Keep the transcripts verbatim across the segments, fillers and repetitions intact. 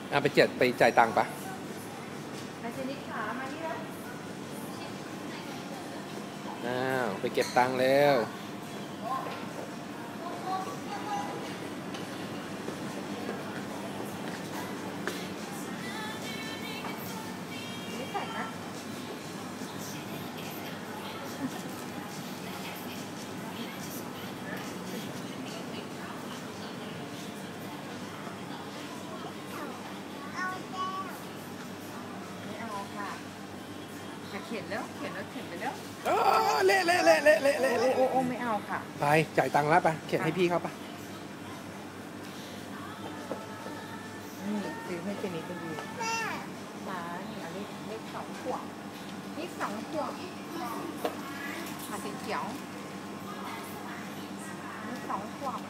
อ่ะไปเจ็ดไปจ่ายตังค์ปะไปเจนิสขามานี่แล้วอ้าวไปเก็บตังค์แล้วนี่ใส่นะไม่เอาค่ะจะเข็นแล้วเข็นแล้วเข็นไปแล้วอ๋อเละเละเละเละเละเละเละโอ้โอ้ไม่เอาค่ะไปจ่ายตังค์แล้วปะเขียนให้พี่เขาปะนี่ซื้อให้เจนิสเป็นดีแม่ร้านอันนี้เลขสองขวบนี่สองขวบขาสีเขียวนี่สองขวบ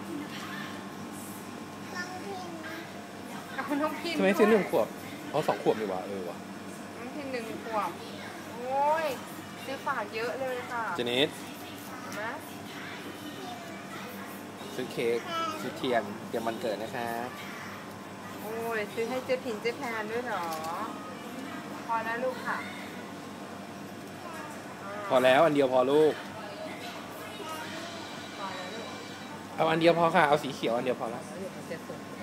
น้องพินน้องพินทำไมซื้อหนึ่งขวบเอาสองขวบดีกว่าเออวะน้องพินหนึ่งขวบโอ้ยซื้อฝากเยอะเลยค่ะเจนิสเห็นไหมซื้อเค้กซื้อเทียนเตรียมวันเกิดนะคะโอ้ยซื้อให้เจ๊พินเจ๊แพนด้วยเหรอพอแล้วลูกค่ะพอแล้วอันเดียวพอลูกพอแล้วลูกเอาอันเดียวพอค่ะเอาสีเขียวอันเดียวพอแล้วเดี๋ยวจะส่ง